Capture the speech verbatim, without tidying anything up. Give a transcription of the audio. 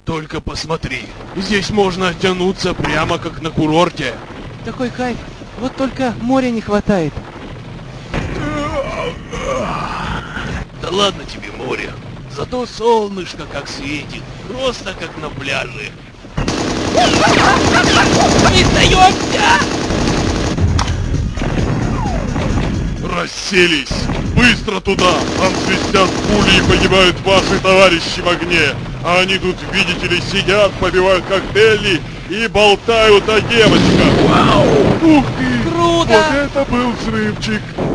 Только посмотри, здесь можно оттянуться прямо как на курорте. Такой кайф, вот только моря не хватает. Да ладно тебе море, зато солнышко как светит, просто как на пляже. Не сдаемся! Расселись! Быстро туда! Там свистят пули и погибают ваши товарищи в огне! А они тут, видите ли, сидят, попивают коктейли и болтают о девочках! Вау! Ух ты! Круто! Вот это был взрывчик!